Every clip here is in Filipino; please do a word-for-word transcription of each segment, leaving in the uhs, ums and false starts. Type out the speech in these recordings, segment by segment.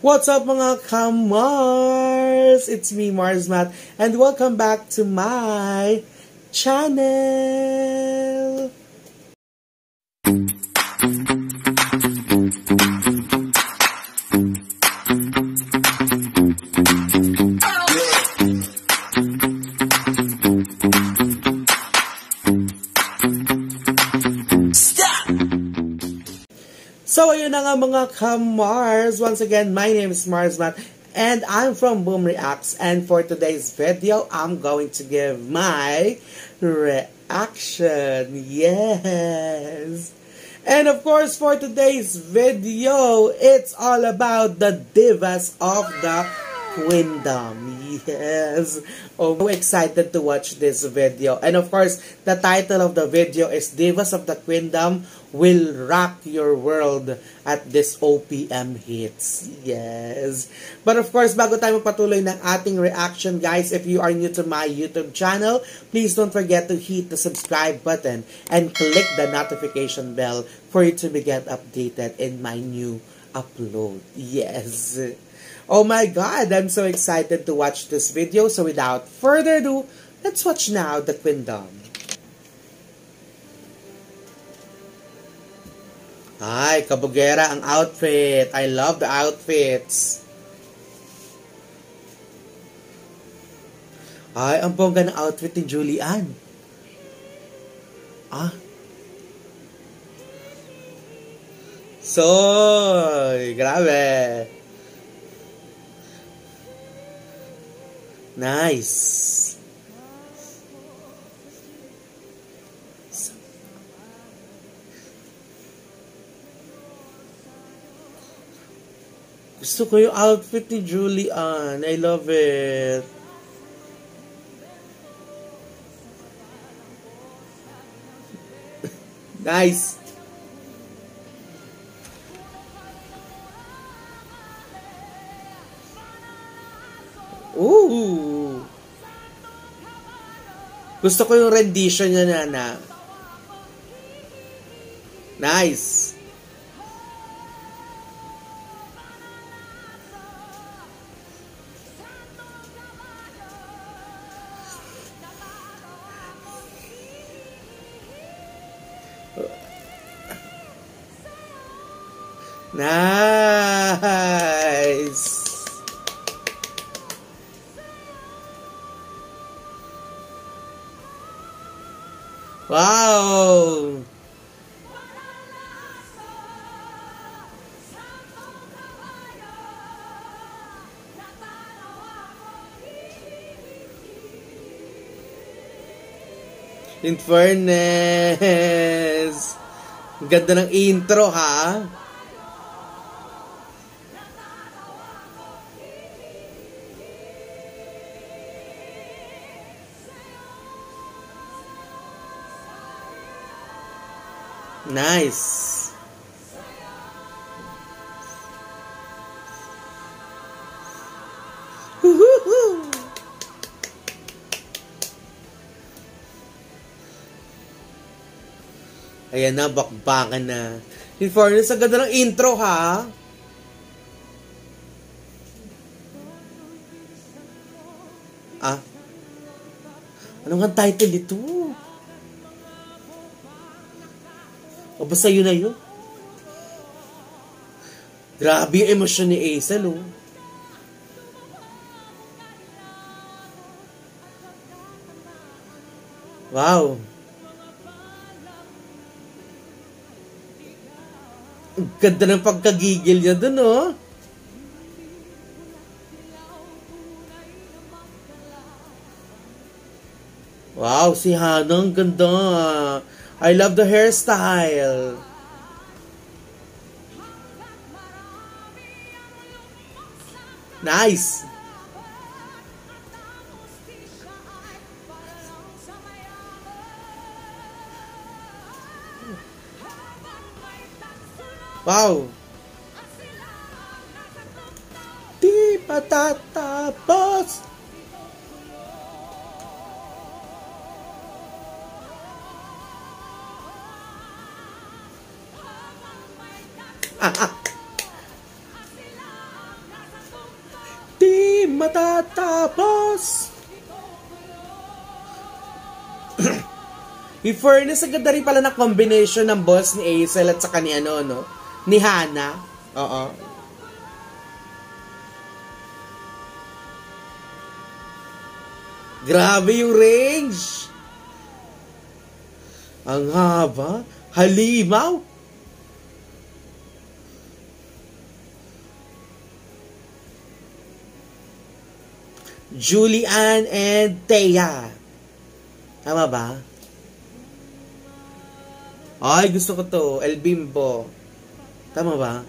What's up mga kamars? It's me, Mars Matt, and welcome back to my channel! So, ayun na nga mga kamars. Once again, my name is Mars Matt, and I'm from Boom Reacts. And for today's video, I'm going to give my reaction. Yes! And of course, for today's video, it's all about the Divas of the Queendom. Yes! Oh, I'm excited to watch this video. And of course, the title of the video is Divas of the Queendom Will Rock Your World at this O P M Hits. Yes! But of course, bago tayo magpatuloy ng ating reaction, guys, if you are new to my YouTube channel, please don't forget to hit the subscribe button and click the notification bell for you to be get updated in my new upload. Yes! Oh my God, I'm so excited to watch this video. So without further ado, let's watch now the Queendom. Ay, kabugera ang outfit. I love the outfits. Ay, ang bongga ng outfit ni Julian. Ah. So, grabe. Nice. Gusto ko yung outfit ni Julian. I love it. Nice. Ooh. Gusto ko yung rendition niya na na. Nice. Nice. Wow! In fairness, ganda ng intro, ha? Nice. Woohoo! Ayan na, bakbakan na. In fairness, ang ganda ng intro, ha? Ah? Ano nga title ito? O basta yun na yun. Grabe yung emosyon ni Hazel, oh. Wow. Ang ganda ng pagkagigil niya dun, oh. Wow, si Hannah, ang ganda. I love the hairstyle. Nice. Wow. Di patatapos. matatapos. In fairness, ang ganda rin pala na combination ng boss ni Hazel at saka ni ano, no? Ni Hannah. Oo. Grabe yung range. Ang haba. Halimaw. Julian and Thea. Tama ba? Ay, gusto ko to. El Bimbo. Tama ba?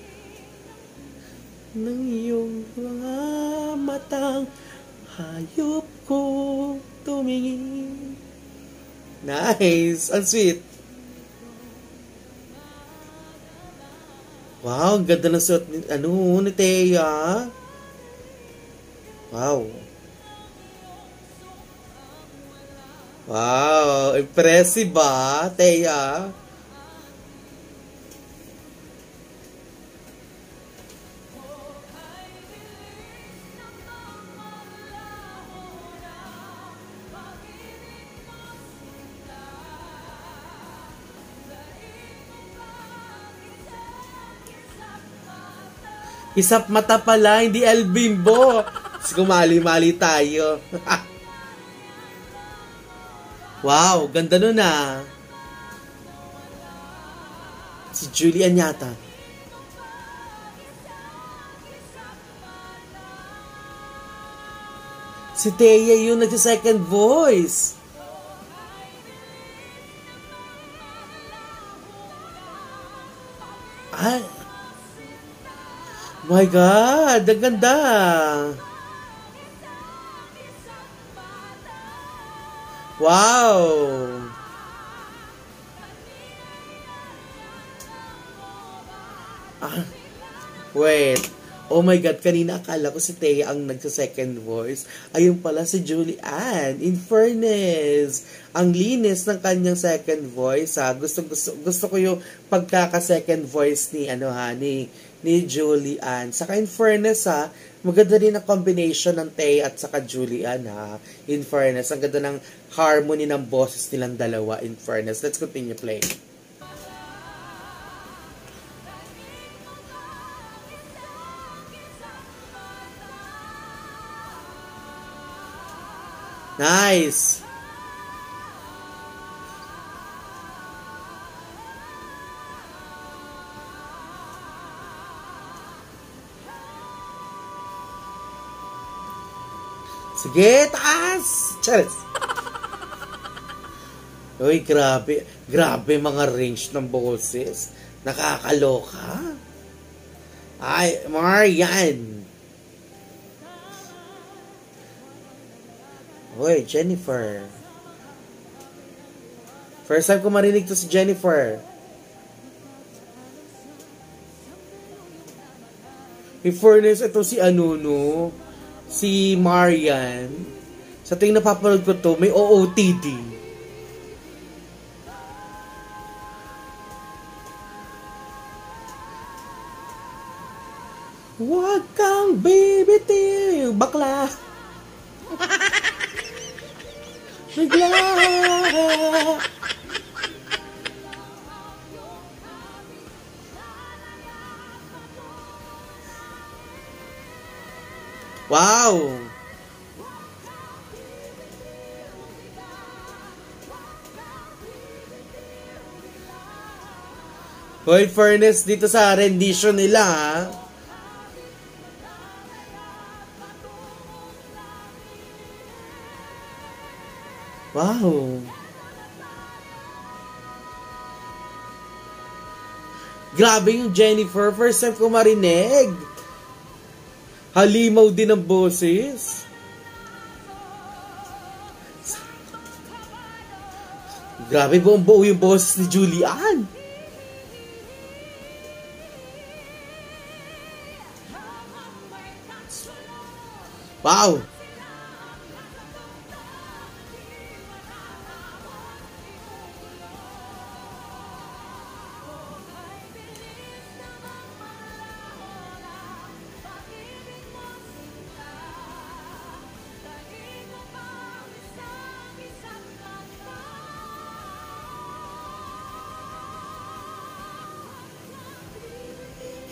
Nang iyong mga matang hayop ko tumingin. Nice. Ang sweet. Wow, ang ganda ng suot ni, ano, ni Thea. Wow. Wow, impressive ba, Thea? Isap mata pala, hindi El Bimbo. Gumali-mali tayo. Wow, ganda nun ah. Si Julian yata. Si Thea yung nag-second voice. Ah. My God, ang ganda. Wow! Ah, wait. Oh my God, kanina akala ko si Thea ang nagsa-second voice. Ayun pala si Julian. In fairness, ang linis ng kanyang second voice ha. Gusto, gusto, gusto ko yung pagkaka-second voice ni, ano ha, ni, ni Julian. Saka in fairness ha, maganda rin ang combination ng Thea at saka Julian ha. In fairness, ang ganda ng harmony ng boses nilang dalawa. In fairness, let's continue playing. Nice! Sige, taas! Cheers! Uy, grabe. Grabe mga range ng boses. Nakakaloka. Ay, Marian. Uy, Jennifer. First time ko marinig to si Jennifer. In fairness, ito si ano, no? Si Marian. Sa tuwing napapanood ko to, may O O T D. Huwag kang bibitiw, bakla. Bigla. Wow. Hoy, fairness dito sa rendition nila, ha? Wow. Grabe yung Jennifer. First time ko marinig. Halimaw din ang boses. Grabe, buong buo yung boses ni Julian. Wow.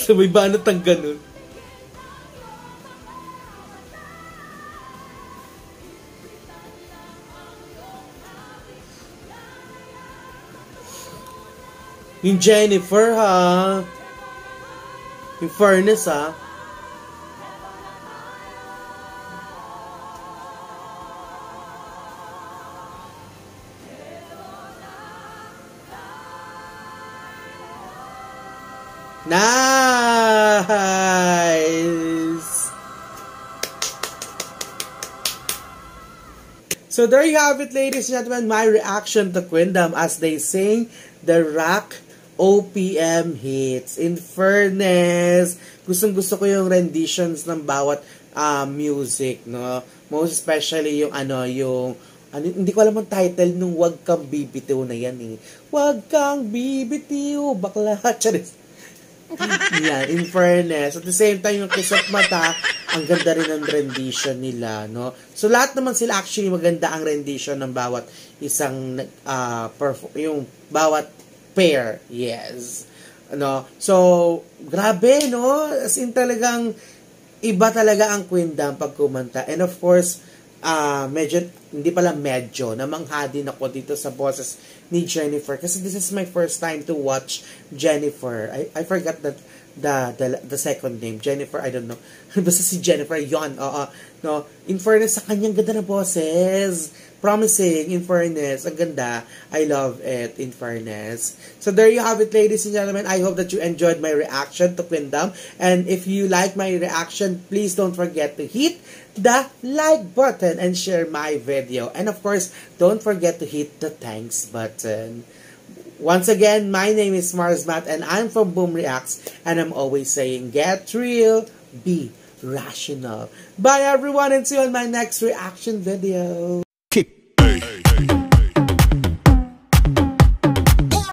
Sabay banat ang ganun. Yung Jennifer, ha? Yung fairness, ha? Nice! So there you have it, ladies and gentlemen, my reaction to Queendom as they sing the Rock O P M hits. In fairness, gustong gusto ko yung renditions ng bawat uh, music, no? Most especially yung ano, yung ano, hindi ko alam ang title nung Wag Kang Bibitiw na yan eh. Wag Kang Bibitiw, bakla, charis. Yan, in fairness. At the same time, yung Kisat Mata, ang ganda rin ng rendition nila, no? So, lahat naman sila actually maganda ang rendition ng bawat isang, uh, yung bawat pair, yes. Ano? So, grabe, no? As in talagang, iba talaga ang Queendom pag kumanta. And of course, uh, medyo, hindi pala medyo, namangha din ako dito sa boses ni Jennifer. Kasi this is my first time to watch Jennifer. I, I forgot that the, the the second name. Jennifer, I don't know. Basta si Jennifer, yon. Oo. No? In fairness, sa kanyang ganda na boses. Promising, in fairness. Ang ganda. I love it, in fairness. So there you have it, ladies and gentlemen. I hope that you enjoyed my reaction to Queendom. And if you like my reaction, please don't forget to hit the like button and share my video. And of course, don't forget to hit the thanks button. Once again, my name is Mars Matt and I'm from Boom Reacts, and I'm always saying, get real, be rational. Bye everyone, and see you on my next reaction video.